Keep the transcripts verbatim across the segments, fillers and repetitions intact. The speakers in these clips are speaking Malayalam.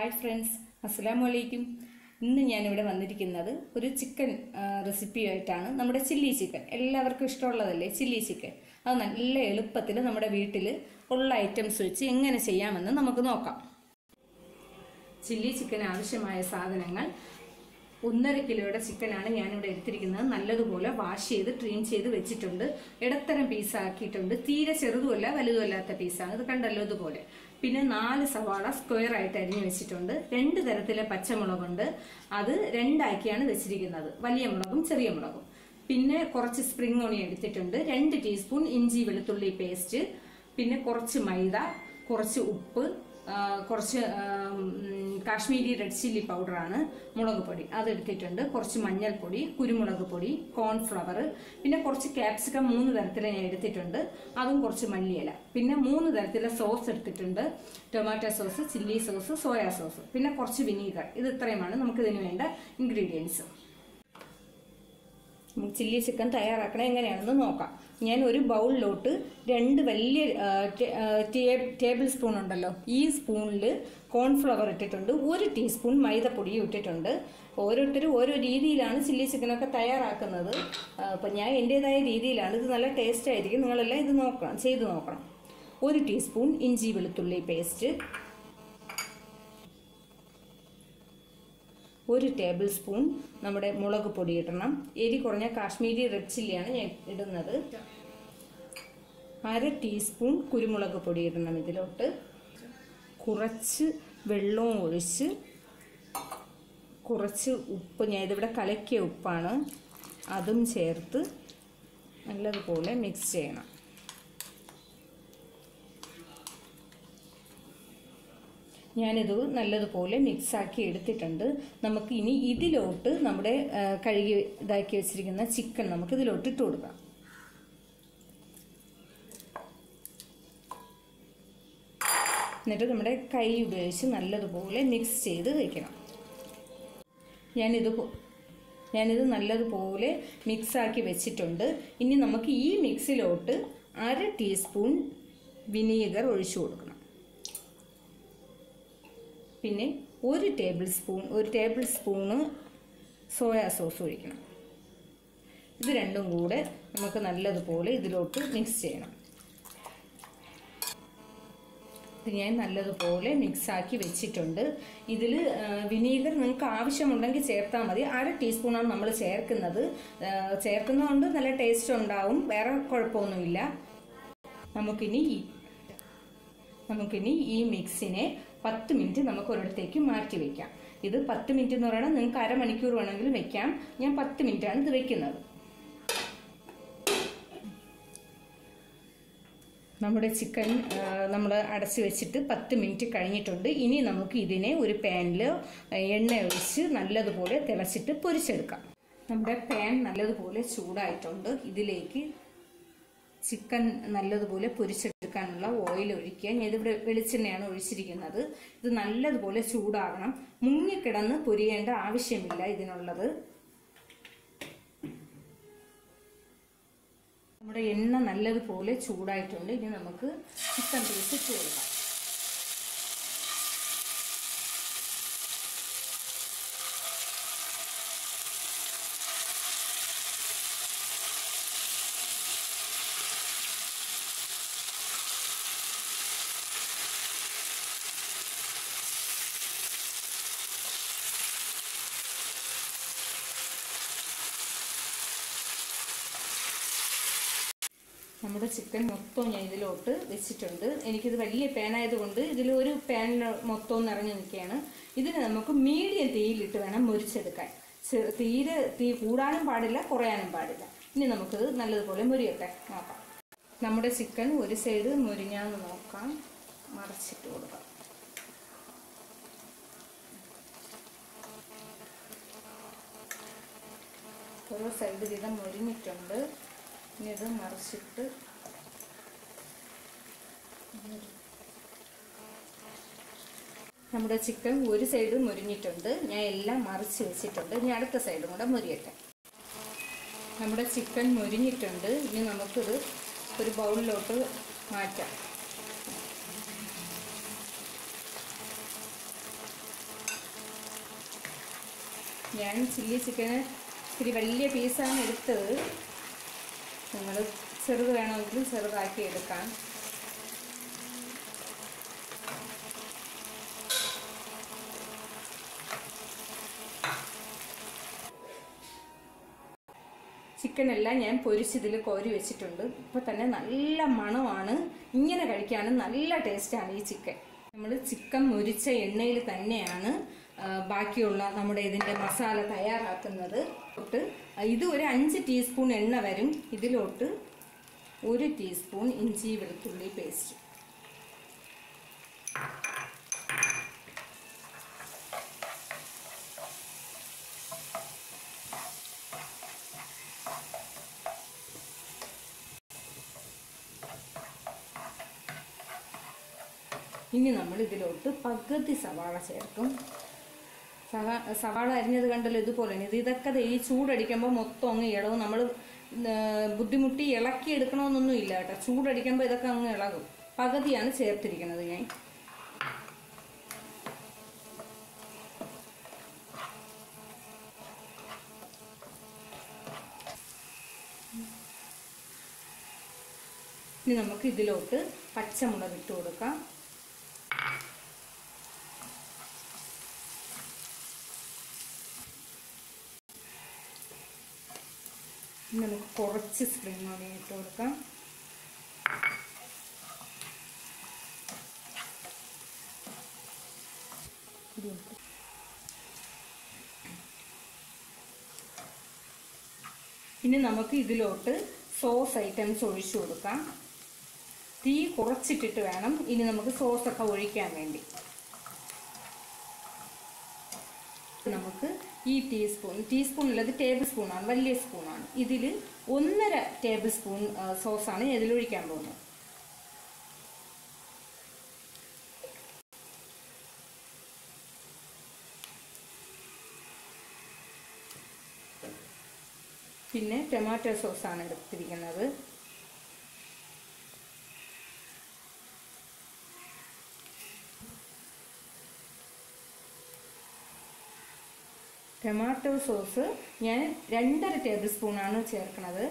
Hi friends, Assalamu alaikum. ഇന്ന് ഞാൻ ഇവിടെ വന്നിരിക്കുന്നത് ഒരു ചിക്കൻ റെസിപ്പി ആയിട്ടാണ്. നമ്മുടെ ചില്ലി ചിക്കൻ എല്ലാവർക്കും ഇഷ്ടമുള്ളതല്ലേ ചില്ലി ചിക്കൻ. അത് നല്ല എളുപ്പത്തിൽ നമ്മുടെ വീട്ടിൽ ഉള്ള ഐറ്റംസ് വെച്ച് എങ്ങനെ ചെയ്യാമെന്ന് നമുക്ക് നോക്കാം. ചില്ലി ചിക്കൻ ആവശ്യമായ സാധനങ്ങൾ ഒന്നര കിലോയുടെ ചിക്കനാണ് ഞാനിവിടെ എടുത്തിരിക്കുന്നത്. നല്ലതുപോലെ വാഷ് ചെയ്ത് ക്ലീൻ ചെയ്ത് വെച്ചിട്ടുണ്ട്. ഇടത്തരം പീസാക്കിയിട്ടുണ്ട്. തീരെ ചെറുതുമല്ല വലുതുമല്ലാത്ത പീസാണ്. ഇത് കണ്ടല്ലോ ഇതുപോലെ. പിന്നെ നാല് സവാള സ്ക്വയർ ആയിട്ട് അരിഞ്ഞു വെച്ചിട്ടുണ്ട്. രണ്ട് തരത്തിലെ പച്ചമുളകുണ്ട്. അത് രണ്ടാക്കിയാണ് വെച്ചിരിക്കുന്നത്, വലിയ മുളകും ചെറിയ മുളകും. പിന്നെ കുറച്ച് സ്പ്രിംഗ് ഓണിയൻ എടുത്തിട്ടുണ്ട്. രണ്ട് ടീസ്പൂൺ ഇഞ്ചി വെളുത്തുള്ളി പേസ്റ്റ്, പിന്നെ കുറച്ച് മൈദ, കുറച്ച് ഉപ്പ്, കുറച്ച് കാശ്മീരി റെഡ് ചില്ലി പൗഡറാണ്, മുളക് പൊടി അതെടുത്തിട്ടുണ്ട്, കുറച്ച് മഞ്ഞൾപ്പൊടി, കുരുമുളക് പൊടി, കോൺഫ്ലവർ, പിന്നെ കുറച്ച് ക്യാപ്സിക്കം മൂന്ന് തരത്തിലെ ഞാൻ എടുത്തിട്ടുണ്ട്, അതും കുറച്ച് മല്ലിയില, പിന്നെ മൂന്ന് തരത്തിലെ സോസ് എടുത്തിട്ടുണ്ട്, tomato sauce, chilli sauce, soya sauce, പിന്നെ കുറച്ച് വിനീഗർ. ഇത് ഇത്രയുമാണ് നമുക്ക് ഇതിന് വേണ്ട ഇൻഗ്രീഡിയൻസ്. നമുക്ക് ചില്ലി ചിക്കൻ തയ്യാറാക്കണം എങ്ങനെയാണെന്ന് നോക്കാം. ഞാൻ ഒരു ബൗളിലോട്ട് രണ്ട് വലിയ ടേബിൾ സ്പൂൺ ഉണ്ടല്ലോ, ഈ സ്പൂണിൽ കോൺഫ്ലവർ ഇട്ടിട്ടുണ്ട്, ഒരു ടീസ്പൂൺ മൈദപ്പൊടിയും ഇട്ടിട്ടുണ്ട്. ഓരോരുത്തരും ഓരോ രീതിയിലാണ് ചില്ലി ചിക്കനൊക്കെ തയ്യാറാക്കുന്നത്. അപ്പം ഞാൻ എൻ്റേതായ രീതിയിലാണ്. ഇത് നല്ല ടേസ്റ്റ് ആയിരിക്കും. നിങ്ങളെല്ലാം ഇത് നോക്കണം, ചെയ്ത് നോക്കണം. ഒരു ടീസ്പൂൺ ഇഞ്ചി വെളുത്തുള്ളി പേസ്റ്റ്, ഒരു ടേബിൾ സ്പൂൺ നമ്മുടെ മുളക് പൊടി ഇടണം. എരി കുറഞ്ഞ കാശ്മീരി റെഡ് ചില്ലിയാണ് ഞാൻ ഇടുന്നത്. അര ടീസ്പൂൺ കുരുമുളക് പൊടി ഇടണം ഇതിലോട്ട്. കുറച്ച് വെള്ളവും ഒഴിച്ച് കുറച്ച് ഉപ്പ്, ഞാൻ ഇതിവിടെ കലക്കിയ ഉപ്പാണ്, അതും ചേർത്ത് നല്ലതുപോലെ മിക്സ് ചെയ്യണം. ഞാനിത് നല്ലതുപോലെ മിക്സാക്കി എടുത്തിട്ടുണ്ട്. നമുക്ക് ഇനി ഇതിലോട്ട് നമ്മുടെ കഴുകി ഇതാക്കി വെച്ചിരിക്കുന്ന ചിക്കൻ നമുക്ക് ഇതിലോട്ട് ഇട്ട് കൊടുക്കാം. എന്നിട്ട് നമ്മുടെ കൈ ഉപയോഗിച്ച് നല്ലതുപോലെ മിക്സ് ചെയ്ത് വയ്ക്കണം. ഞാനിത് ഞാനിത് നല്ലതുപോലെ മിക്സാക്കി വെച്ചിട്ടുണ്ട്. ഇനി നമുക്ക് ഈ മിക്സിലോട്ട് അര ടീസ്പൂൺ വിനീഗർ ഒഴിച്ചു കൊടുക്കണം. പിന്നെ ഒരു ടേബിൾ സ്പൂൺ ഒരു ടേബിൾ സ്പൂണ് സോയാ സോസ് ഒഴിക്കണം. ഇത് രണ്ടും കൂടെ നമുക്ക് നല്ലതുപോലെ ഇതിലോട്ട് മിക്സ് ചെയ്യണം. ഇത് ഞാൻ നല്ലതുപോലെ മിക്സാക്കി വെച്ചിട്ടുണ്ട്. ഇതിൽ വിനീഗർ നിങ്ങൾക്ക് ആവശ്യമുണ്ടെങ്കിൽ ചേർത്താൽ മതി. അര ടീസ്പൂണാണ് നമ്മൾ ചേർക്കുന്നത്. ചേർക്കുന്നതുകൊണ്ട് നല്ല ടേസ്റ്റ് ഉണ്ടാവും, വേറെ കുഴപ്പമൊന്നുമില്ല. നമുക്കിനി നമുക്കിനി ഈ മിക്സിനെ പത്ത് മിനിറ്റ് നമുക്ക് ഒരിടത്തേക്ക് മാറ്റി വയ്ക്കാം. ഇത് പത്ത് മിനിറ്റ് എന്ന് പറയുന്നത് നിങ്ങൾക്ക് അരമണിക്കൂർ വേണമെങ്കിലും വെക്കാം. ഞാൻ പത്ത് മിനിറ്റാണ് ഇത് വെക്കുന്നത്. നമ്മുടെ ചിക്കൻ നമ്മൾ അടച്ച് വെച്ചിട്ട് പത്ത് മിനിറ്റ് കഴിഞ്ഞിട്ടുണ്ട്. ഇനി നമുക്ക് ഇതിനെ ഒരു പാനിൽ എണ്ണ ഒഴിച്ച് നല്ലതുപോലെ തിളച്ചിട്ട് പൊരിച്ചെടുക്കാം. നമ്മുടെ പാൻ നല്ലതുപോലെ ചൂടായിട്ടുണ്ട്. ഇതിലേക്ക് ചിക്കൻ നല്ലതുപോലെ പൊരിച്ചെടുക്കാനുള്ള ഓയിൽ ഒഴിക്കുക. ഞാൻ ഇതിവിടെ വെളിച്ചെണ്ണയാണ് ഒഴിച്ചിരിക്കുന്നത്. ഇത് നല്ലതുപോലെ ചൂടാകണം. മുങ്ങിക്കിടന്ന് പൊരിയേണ്ട ആവശ്യമില്ല ഇതിനുള്ളത്. നമ്മുടെ എണ്ണ നല്ലതുപോലെ ചൂടായിട്ടുണ്ട്. ഇനി നമുക്ക് ചിക്കൻ പീസ് ഇട്ട് കൊടുക്കാം. നമ്മുടെ ചിക്കൻ മൊത്തം ഞാൻ ഇതിലോട്ട് വെച്ചിട്ടുണ്ട്. എനിക്കിത് വലിയ പാനായതുകൊണ്ട് ഇതിൽ ഒരു പാനിൽ മൊത്തം നിറഞ്ഞു നിൽക്കുകയാണ്. ഇതിന് നമുക്ക് മീഡിയം തീയിലിട്ട് വേണം മുരിച്ചെടുക്കാൻ. തീരെ തീ കൂടാനും പാടില്ല, കുറയാനും പാടില്ല. ഇനി നമുക്കിത് നല്ലതുപോലെ മുരിയട്ടെ നോക്കാം. നമ്മുടെ ചിക്കൻ ഒരു സൈഡ് മുരിഞ്ഞാന്ന് നോക്കാം. മറിച്ചിട്ട് കൊടുക്കാം. ഓരോ സൈഡ് വീതം മുരിഞ്ഞിട്ടുണ്ട്. ഇനി ഇത് മറിച്ചിട്ട് നമ്മുടെ ചിക്കൻ ഒരു സൈഡ് മുരിഞ്ഞിട്ടുണ്ട്. ഞാൻ എല്ലാം മറിച്ച് വെച്ചിട്ടുണ്ട്. ഇനി അടുത്ത സൈഡും കൂടെ മുരിയട്ടെ. നമ്മുടെ ചിക്കൻ മുരിഞ്ഞിട്ടുണ്ട്. ഇനി നമുക്കിത് ഒരു ബൗളിലോട്ട് മാറ്റാം. ഞാൻ ചില്ലി ചിക്കന് ഇത്തിരി വലിയ പീസാണ് എടുത്തത്. നിങ്ങൾ ചെറുത് വേണമെങ്കിൽ ചെറുതാക്കി എടുക്കാം. ചിക്കനെല്ലാം ഞാൻ പൊരിച്ചതിൽ കോരി വെച്ചിട്ടുണ്ട്. ഇപ്പോൾ തന്നെ നല്ല മണമാണ്. ഇങ്ങനെ കഴിക്കാനും നല്ല ടേസ്റ്റാണ് ഈ ചിക്കൻ. നമ്മൾ ചിക്കൻ മുരിച്ച എണ്ണയിൽ തന്നെയാണ് ബാക്കിയുള്ള നമ്മുടെ ഇതിൻ്റെ മസാല തയ്യാറാക്കുന്നത്. ഇത് ഒരു അഞ്ച് ടീസ്പൂൺ എണ്ണ വരും. ഇതിലോട്ട് ഒരു ടീസ്പൂൺ ഇഞ്ചി വെളുത്തുള്ളി പേസ്റ്റ്, ഇനി നമ്മൾ ഇതിലോട്ട് പകുതി സവാള ചേർക്കും. സവാ സവാള അരിഞ്ഞത് കണ്ടല്ലോ, ഇതുപോലെ ഇത് ഇതൊക്കെ ഈ ചൂടടിക്കുമ്പോൾ മൊത്തം അങ്ങ് ഇളവും. നമ്മൾ ബുദ്ധിമുട്ടി ഇളക്കി എടുക്കണമെന്നൊന്നും ഇല്ല കേട്ടോ. ചൂടടിക്കുമ്പോൾ ഇതൊക്കെ അങ്ങ് ഇളകും. പകുതിയാണ് ചേർത്തിരിക്കുന്നത് ഞാൻ. ഇനി നമുക്ക് ഇതിലോട്ട് പച്ചമുളക് ഇട്ട് കൊടുക്കാം. നമുക്ക് കുറച്ച് സ്പ്രിംഗ് ഓണിയൻ ഇട്ട് കൊടുക്കാം. ഇനി നമുക്ക് ഇതിലോട്ട് സോസ് ഐറ്റംസ് ഒഴിച്ചു കൊടുക്കാം. തീ കുറച്ചിട്ടിട്ട് വേണം ഇനി നമുക്ക് സോസൊക്കെ ഒഴിക്കാൻ വേണ്ടി. നമുക്ക് ഈ ടീസ്പൂൺ ടീസ്പൂൺ ഉള്ളത് ടേബിൾ സ്പൂണാണ്, വലിയ സ്പൂണാണ്. ഇതിൽ ഒന്നര ടേബിൾ സ്പൂൺ സോസാണ് ഇതിലൊഴിക്കാൻ പോകുന്നത്. പിന്നെ ടൊമാറ്റോ സോസാണ് എടുത്തിരിക്കുന്നത്. ടൊമാറ്റോ സോസ് ഞാൻ രണ്ടര ടേബിൾ സ്പൂണാണ് ചേർക്കുന്നത്.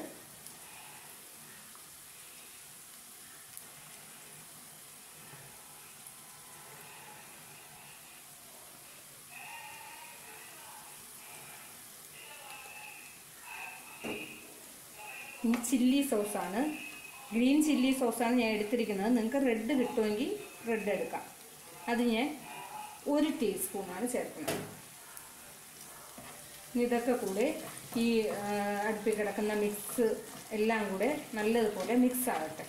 ഇനി ചില്ലി സോസാണ്, ഗ്രീൻ ചില്ലി സോസാണ് ഞാൻ എടുത്തിരിക്കുന്നത്. നിങ്ങൾക്ക് റെഡ് കിട്ടുമെങ്കിൽ റെഡ് എടുക്കാം. അത് ഞാൻ ഒരു ടീസ്പൂണാണ് ചേർക്കുന്നത്. ഇതൊക്കെ കൂടെ ഈ അടുപ്പിൽ കിടക്കുന്ന മിക്സ് എല്ലാം കൂടെ നല്ലതുപോലെ മിക്സ് ആകട്ടെ.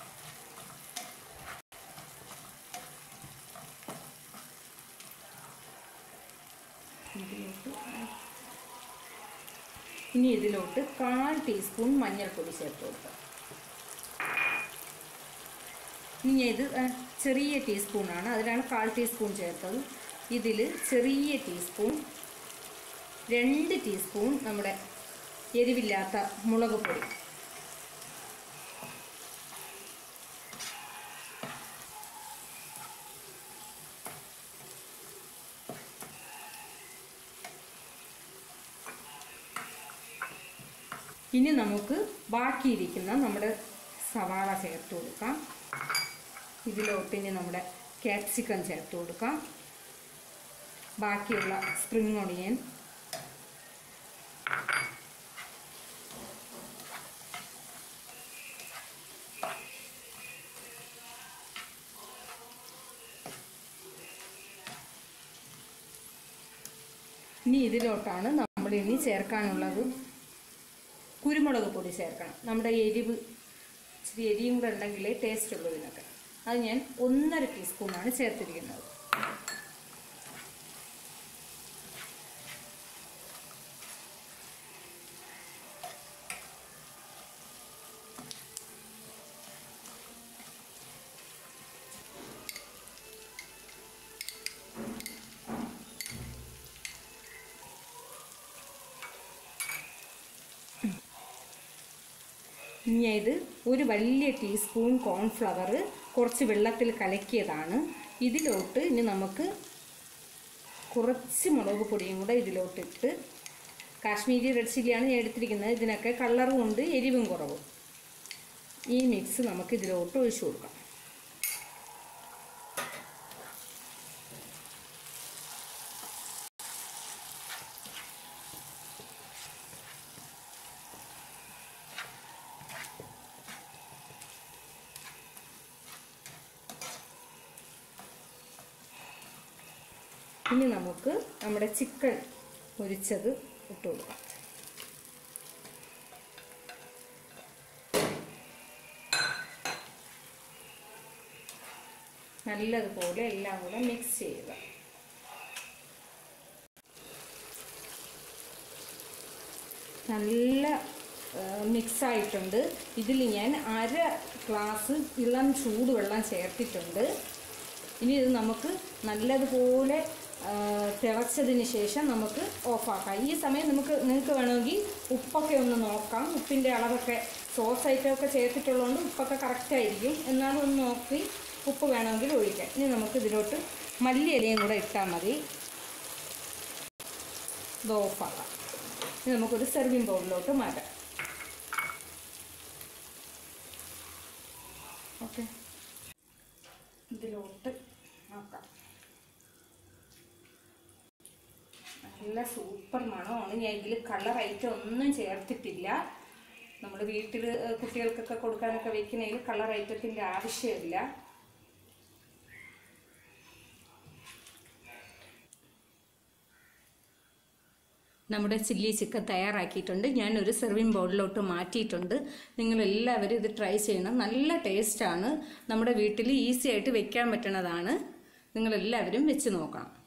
ഇനി ഇതിലോട്ട് കാൽ ടീസ്പൂൺ മഞ്ഞൾപ്പൊടി ചേർത്ത് കൊടുക്കാം. ഇനി ഇത് ചെറിയ ടീസ്പൂണാണ്, അതിലാണ് കാൽ ടീസ്പൂൺ ചേർത്തത്. ഇതിൽ ചെറിയ ടീസ്പൂൺ രണ്ട് ടീസ്പൂൺ നമ്മുടെ എരിവില്ലാത്ത മുളക് പൊടി, ഇനി നമുക്ക് ബാക്കിയിരിക്കുന്ന നമ്മുടെ സവാള ചേർത്ത് കൊടുക്കാം. ഇതിലോട്ട് ഇനി നമ്മുടെ ക്യാപ്സിക്കം ചേർത്ത് കൊടുക്കാം. ബാക്കിയുള്ള സ്പ്രിംഗ് ഓണിയൻ, ഇനി ഇതിലോട്ടാണ് നമ്മൾ ഇനി ചേർക്കാനുള്ളത് കുരുമുളക് പൊടി ചേർക്കണം. നമ്മുടെ എരിവ് ഇച്ചിരി എരിയും കൂടെ ഉണ്ടെങ്കിലേ ടേസ്റ്റ് ഉള്ളൂ ഇതിനൊക്കെ. അത് ഞാൻ ഒന്നര ടീസ്പൂണാണ് ചേർത്തിരിക്കുന്നത്. ഇനി ഇത് ഒരു വലിയ ടീസ്പൂൺ കോൺഫ്ലവർ കുറച്ച് വെള്ളത്തിൽ കലക്കിയതാണ്. ഇതിലോട്ട് ഇനി നമുക്ക് കുറച്ച് മുളക് പൊടിയും കൂടെ ഇതിലോട്ടിട്ട്, കാശ്മീരി റെഡ് ചില്ലിയാണ് ഞാൻ എടുത്തിരിക്കുന്നത്, ഇതിനൊക്കെ കളറും ഉണ്ട് എരിവും കുറവും. ഈ മിക്സ് നമുക്ക് ഇതിലോട്ട് ഒഴിച്ചു കൊടുക്കാം. ഇനി നമുക്ക് നമ്മുടെ ചിക്കൻ പൊരിച്ചത് ഇട്ട് കൊടുക്കാം. നല്ലതുപോലെ എല്ലാം കൂടെ മിക്സ് ചെയ്യുക. നല്ല മിക്സായിട്ടുണ്ട്. ഇതിൽ ഞാൻ അര ഗ്ലാസ് ഇളം ചൂടുവെള്ളം ചേർത്തിട്ടുണ്ട്. ഇനി ഇത് നമുക്ക് നല്ലതുപോലെ തിളച്ചതിന് ശേഷം നമുക്ക് ഓഫാക്കാം. ഈ സമയം നമുക്ക് നിങ്ങൾക്ക് വേണമെങ്കിൽ ഉപ്പൊക്കെ ഒന്ന് നോക്കാം. ഉപ്പിൻ്റെ അളവൊക്കെ സോസ് ഐറ്റമൊക്കെ ചേർത്തിട്ടുള്ളതുകൊണ്ട് ഉപ്പൊക്കെ കറക്റ്റായിരിക്കും. എന്നാലും ഒന്ന് നോക്കി ഉപ്പ് വേണമെങ്കിൽ ഒഴിക്കാം. ഇനി നമുക്ക് ഇതിലോട്ട് മല്ലിയിലയും കൂടെ ഇട്ടാൽ മതി. ഇത് ഓഫാക്കാം. ഇനി നമുക്കൊരു സെർവിങ് ബൗളിലോട്ട് മാറ്റാം. ഓക്കെ, ഇതിലോട്ട് നോക്കാം. നല്ല സൂപ്പർ മണമാണ്. ഞാൻ ഇതിൽ കളർ ഐറ്റം ഒന്നും ചേർത്തിട്ടില്ല. നമ്മൾ വീട്ടിൽ കുട്ടികൾക്കൊക്കെ കൊടുക്കാനൊക്കെ വെക്കുന്നതിൽ കളർ ഐറ്റത്തിൻ്റെ ആവശ്യമില്ല. നമ്മുടെ ചില്ലി ചിക്കൻ തയ്യാറാക്കിയിട്ടുണ്ട്. ഞാനൊരു സെർവിങ് ബൗളിലോട്ട് മാറ്റിയിട്ടുണ്ട്. നിങ്ങളെല്ലാവരും ഇത് ട്രൈ ചെയ്യണം. നല്ല ടേസ്റ്റാണ്. നമ്മുടെ വീട്ടിൽ ഈസി ആയിട്ട് വെക്കാൻ പറ്റുന്നതാണ്. നിങ്ങളെല്ലാവരും വെച്ച് നോക്കണം.